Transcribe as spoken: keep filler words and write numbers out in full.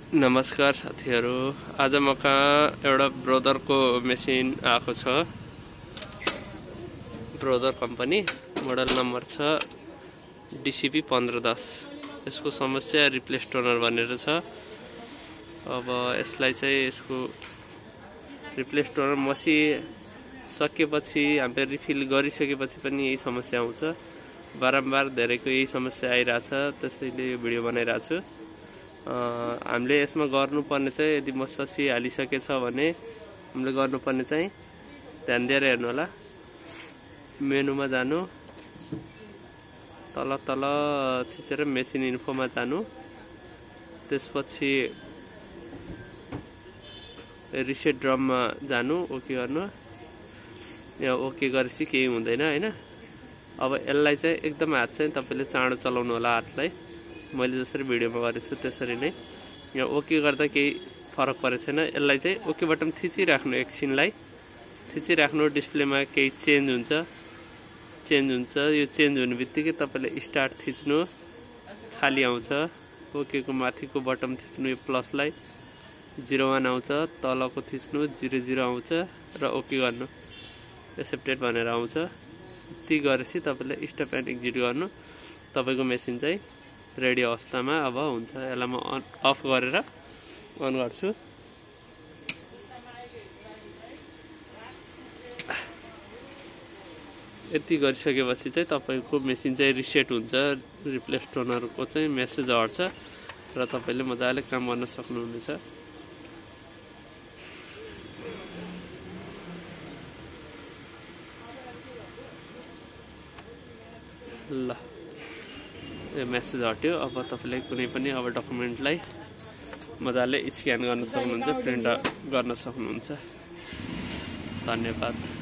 नमस्कार साथीहरु, आज म कहाँ एउटा ब्रोदरको मेसिन आएको छ। ब्रोदर कम्पनी मोडल नम्बर छ डीसीपी पंद्रह दस। यसको समस्या रिप्लेस टोनर भनेर छ। अब यसलाई चाहिँ यसको रिप्लेस टोनर मसी सकेपछि हामीले रिफिल गरिसकेपछि पनि यही समस्या आउँछ। बारम्बार धेरैको यही समस्या आइराछ, त्यसैले यो भिडियो बनाइराछु छु। हामीले यसमा गर्नुपर्ने चाहिँ यदि मससी हालिसकेछ भने हामीले गर्नुपर्ने चाहिँ ध्यान दिएर हेर्नु होला। मेनुमा जानु, तल तल थिचेर मेसिन इन्फोमा जानु, त्यसपछि रिसेट ड्रममा जानु, ओके गर्नु। यहाँ ओके गरेपछि केही हुँदैन हैन। अब यसलाई चाहिँ एकदम हात चाहिँ तपाईले चाँडो चलाउनु होला हातलाई। मैले जसरी भिडियोमा गरेछु त्यसरी नै। यहाँ ओके गर्दा केही फरक परेको छैन। यसलाई चाहिँ ओके बटन थिचिराख्नु, एकछिनलाई थिचिराख्नु। डिस्प्लेमा केही चेन्ज हुन्छ चेन्ज हुन्छ यो चेन्ज हुने बित्तिकै तपाईले स्टार्ट थिच्नु, खाली आउँछ। ओके को माथिको बटन थिच्नु, यो प्लसलाई जिरो वान आउँछ, तलको थिच्नु जिरो जिरो आउँछ र ओके गर्नु, एक्सेप्टेड भनेर आउँछ। त्यति गरेपछि तपाईले स्टप एन्ड एक्जिट गर्नु। तपाईको मेसिन चाहिँ रेडी अवस्थामा अब हुन्छ। यसलाई म अन अफ गरेर अन गर्छु। यति गरिसकेपछि चाहिँ तपाईको मेसिन चाहिँ रिसेट हुन्छ। रिप्लेस टोनरको चाहिँ मेसेज आउँछ र तपाईले मजाले काम गर्न सक्नुहुनेछ। ल यो मेसेज हट्यो। अब तपाईले कुनै पनि अब डकुमेन्टलाई मजाले स्क्यान गर्न सक्नुहुन्छ, प्रिन्ट गर्न सक्नुहुन्छ। धन्यवाद।